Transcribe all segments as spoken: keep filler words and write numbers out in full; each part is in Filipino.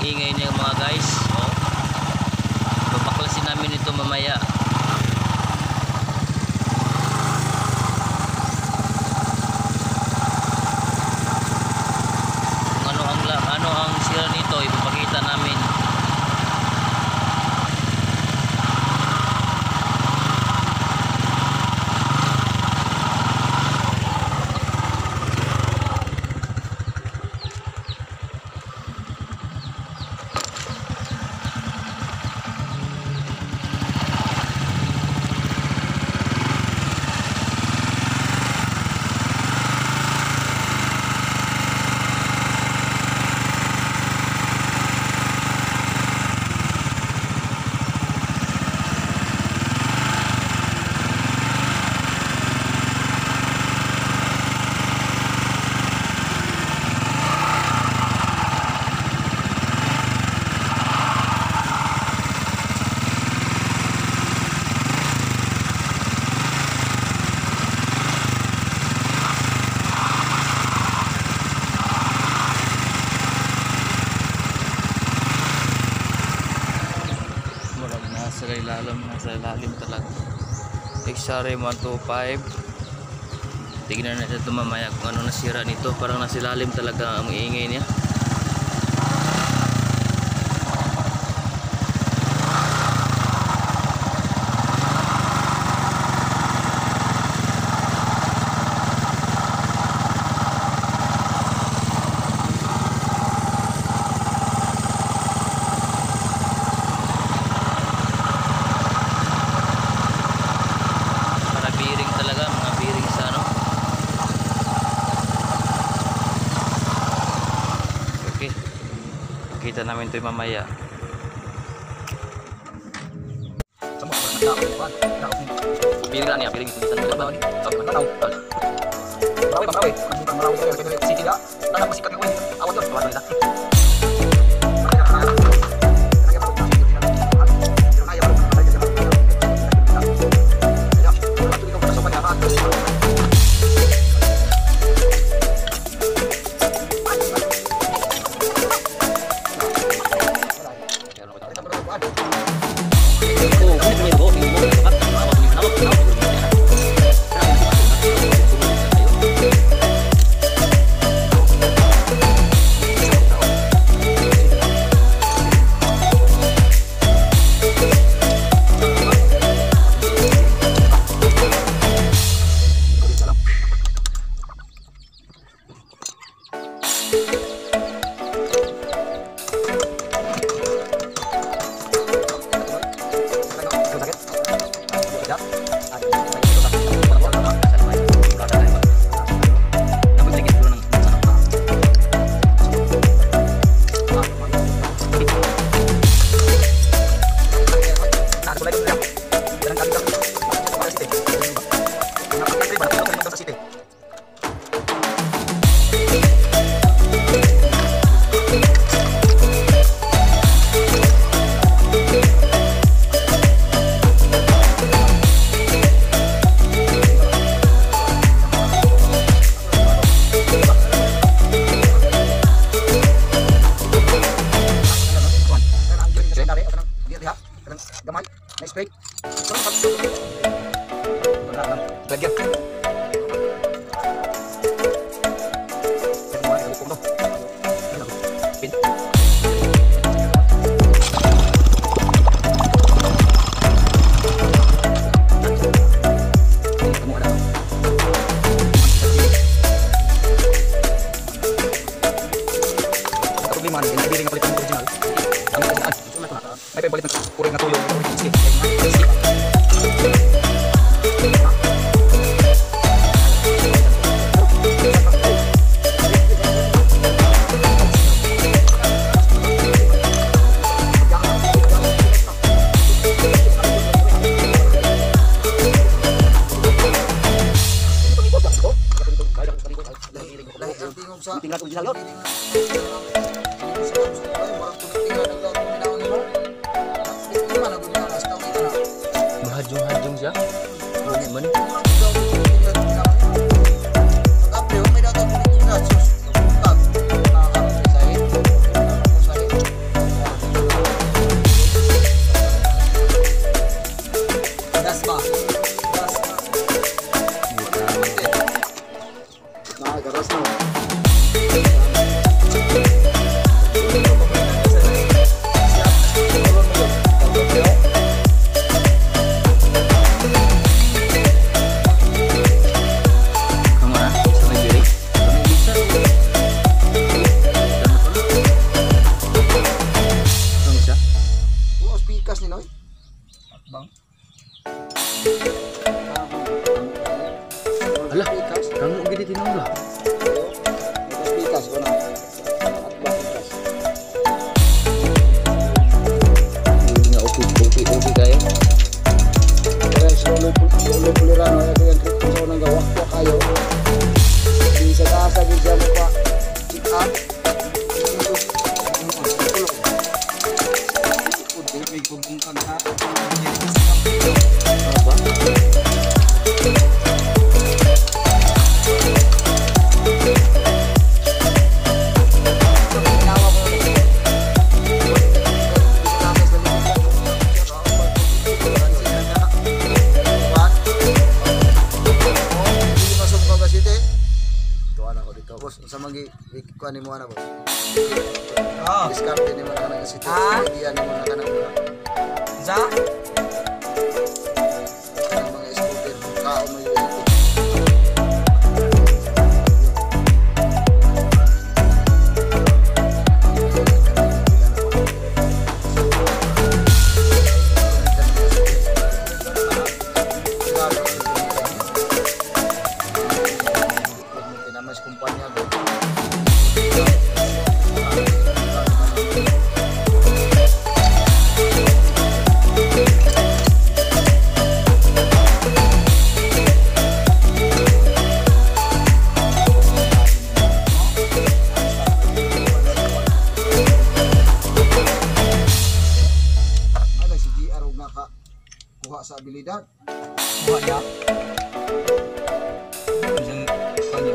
ingay niya mga guys. Oh. Papaklasin namin ito mamaya. Kung ano ang ano ang sira nito ipapakita namin. Nasa ilalim, nasa ilalim talaga. X R M one two five. Tignan natin ito mamaya kung ano nasira nito. Parang nasa ilalim talaga ang iingay niya. Kita namin ito mamaya. Piring lang niya, piring ito isa ng bawal. Sabi man tanaw. Marawi pa marawi. Ang marawi sa city da. Tanang musikat ko. Awat to, awat nila. Gamay, nice break. Lagyan. May pabalit ng kuring na tuyo. Sige. Mahadjong-hadjong siya. Ano man? Puliran o yung trip ko nang gawa ko kayo. Di sa taas sa video mo pa. Check up. May kumpungkan ha. Apa? Sa magi kuan mo ana boss. Oh, discard ni mo kana kasi ah, diyan mo na kana. Za? Mga scooter kao mo yun. Kuha sa abilidad. Kuha ya. Diyan kanya.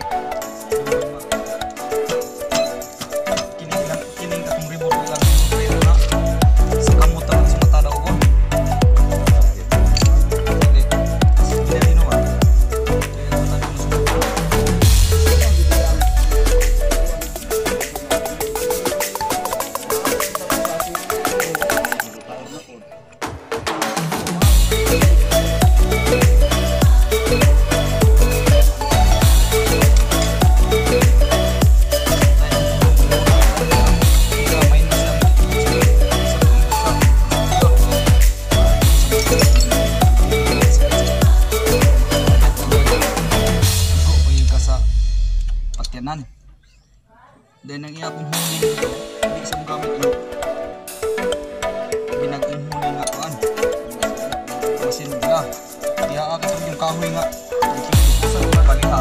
Kini lang kini katong reward lang na sa kamutan sa mata daw ko. Hindi no ah. Dan ang iya kong huli nito, hindi isang gamit ito. Binagong huli nga ko ano. Masin nila. Kaya agad yung kahoy nga. Sa mga baliha.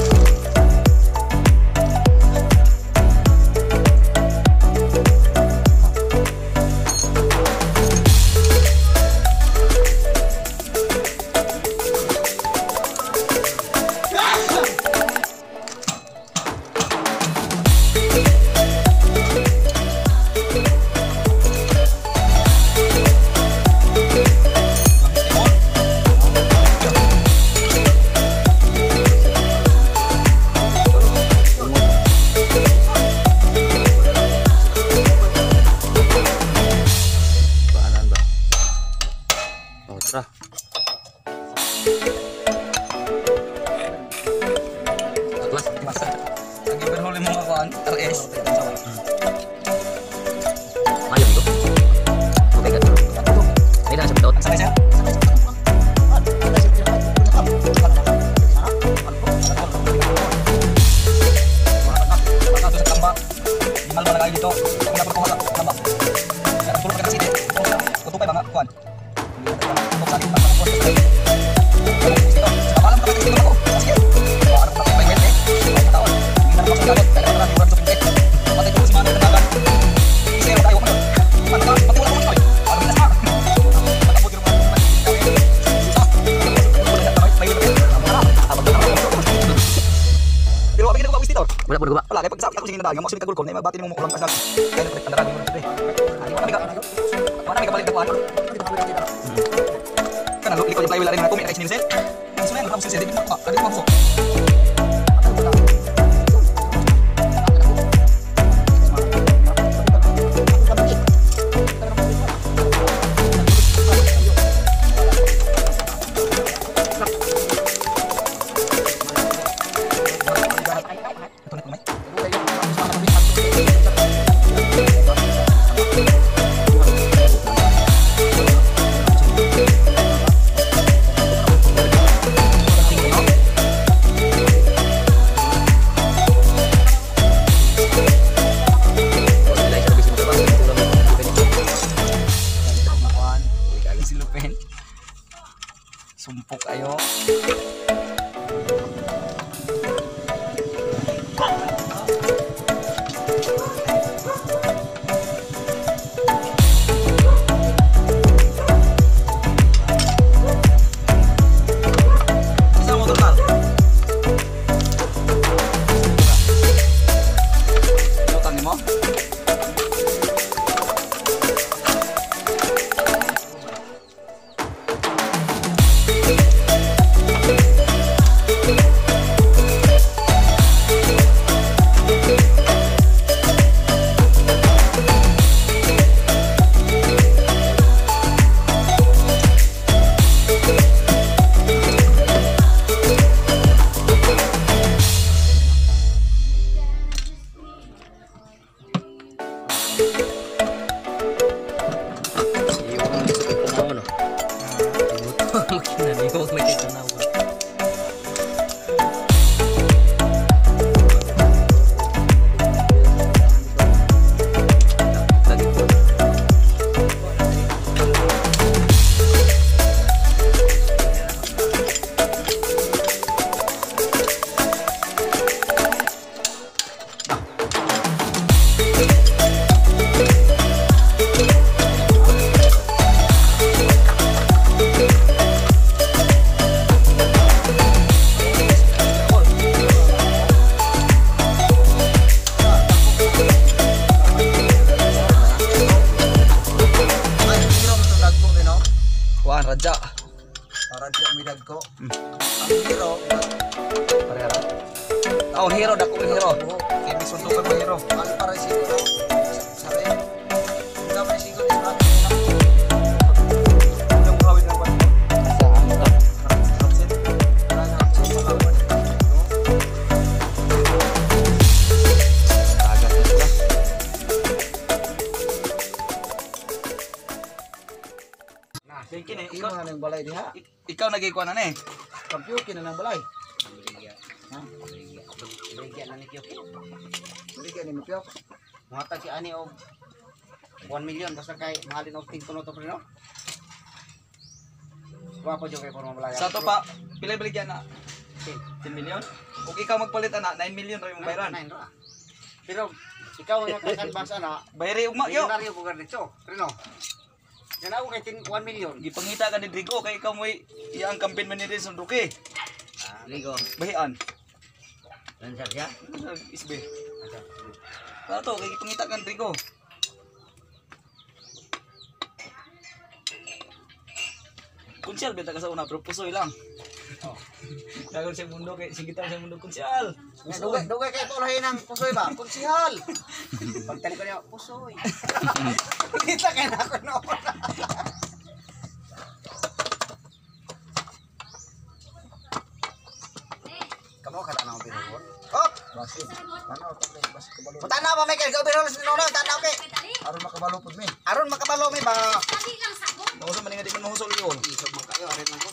Tara. Atlas masa. Lagi berhuli mga kuan R S. Ayo ito. Okay ka. Ay na sa bidot. Sa siya. Dito, ako na perkuha sa tamba. Kaya tulog ka kasi dito. Tutupay ba nga kuan? Wala po nagawa. Wala, kaya pag sabi ako sige na dagang, maksud ka gulkom, na mabati mo mo ulang kasal. Kaya na palitan na rami mo nito eh. Ano kami ka? Ano kami ka balik na kuhan? Kana likod yung flywheel rin na kumita kay Sinilsen. Ang sunay, ang Sinilsen, di ko makaka, di ko makasok. Sumpok kayo. Radya. Radya midag ko. Ang hero. Parehara. Oh, hero dako ang hero. Kaya may suntukan mo hero. Ano para siguro? Sabi. Hindi pa siguro sa akin. Ano mo hawid ng bata? Kini ikaw na ng balay diha. Ikaw nagikuha na ni. Kampyo kina ng balay. Ha? Baligya na ni Kyoki. Baligya ni Mapyo. Muhatag si ani og one million basta kay mahalin og ting kuno to pre no. Wa pa jud kay porma balaya. Sa to pa pila baligyan na? ten million. Ug ikaw magpalit ana nine million ra yung bayran. Pero ikaw na kakanbasa na Bayri ugma yo. Milyonaryo ko garnito. Pre no. Yan ako kay one million. Gipangita ka ni Drigo kay ikaw mo'y iyang campaign man ni Rizon Roque. Ligo. Bahian. Lancar siya. Isbe. Ano to? Kay gipangita ka ni Drigo. Kunsyal, benta ka sa una, pero pusoy lang. Dagon sa mundo kay singitan sa mundo kunsyal. Dugay dugay kay tulahin ng pusoy ba? Kunsihal. Pagtali ko niya pusoy. Kita kay na ako no. Kamu kata nang biro. Oh, Basi. Ano to basi kabalo. tanaw ba may kay biro no no tanaw kay. Aron makabalo pud mi. Aron makabalo may ba. Mausa man nga di man mahusol yun. Isog mo kayo arin lang ko.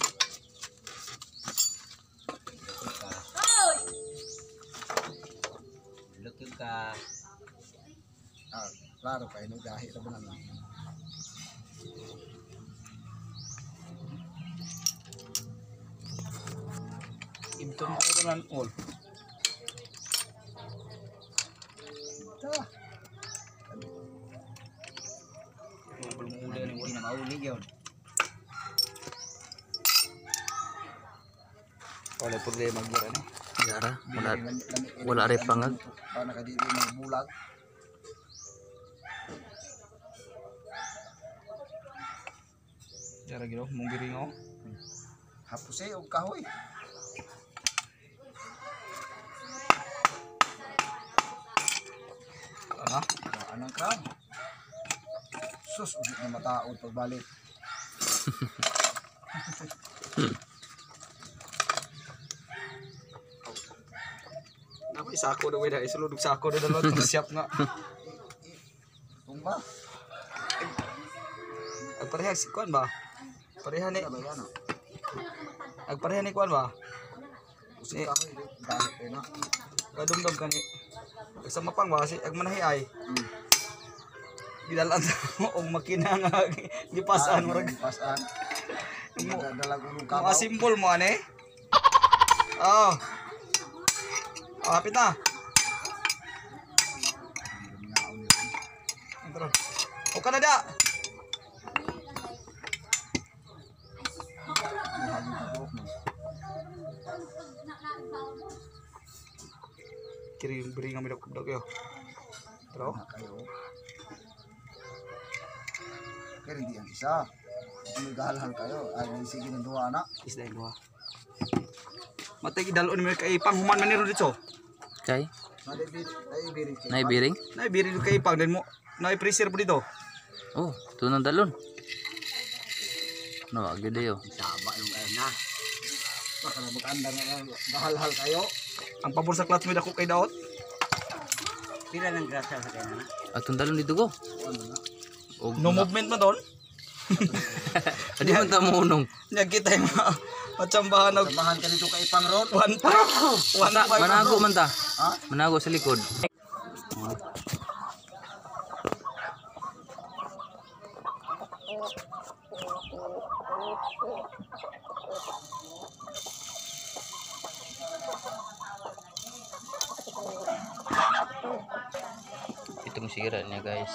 Lukid ka. Ah, klaro kay no gahi ra bunan. Ito mo ko nan all. Ta. Hindi na mauli yun. Wala problema gira ni. Yara, wala wala rin pangag. Para nakadili mo bulag. Yara giro mong giringo. Hapos eh og kahoy. Ano? Anong crab? Sus, ulit na mataod pagbalik. Napay sako daw ida isulod sako daw dalawat kung siyap nga. Kung ba? Ag pareha si kuan ba? Pareha ni Ano ba yan? ag pareha ni kuan ba? Usig kahoy. Dahil kayo na. Kadumdum kani. Sa mapang ba si ag manahi ay. Hmm. Gidalan mo og makina nga gipasan murag Pasan. Nagdala ko ng Mga kabaw. symbol mo ane. Oh. Oh, hapit na. Intro. O ka na da. Kiri beri ngambil dok yo. Terus. Kayo. Kaya hindi ang isa. Kung may gahalhal kayo, ay may sige ng duwa na. Isda yung dua. Matay idalon ni kay panghuman man ni dito. Kay, Naibirin kayo. naibiring? Nay biri kay pang den mo. Nay freezer po dito. Oh, tunang dalon. No, agad yo. Saba yung kayo na. Baka na maganda na gahalhal kayo. Ang pabor sa classmate ako kay Daot. Pila ng grasa sa kayo na. Atong dalon dito go. Ano na? Og No movement man doon. Adi man ta munong. Nya kita yung mga matsambahan og Samahan ka dito kay Pangron. one five. one five. Manago man ta. Ha? Manago sa likod. Itong sira niya guys.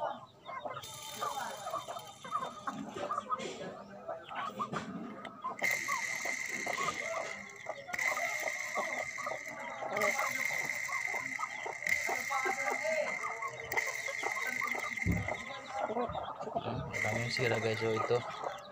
Marami yung sira guys, so ito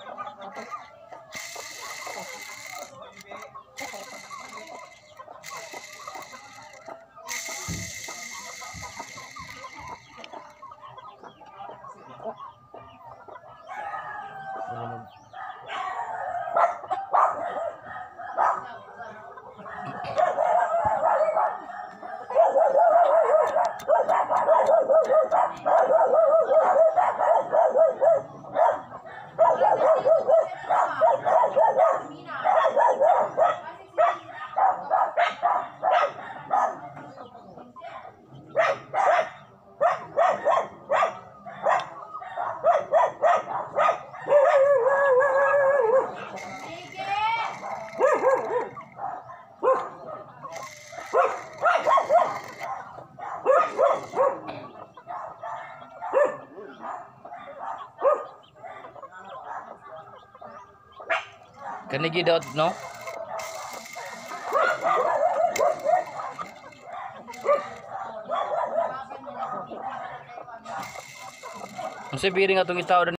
kanigi daw no. Ang sabihin nga itong itao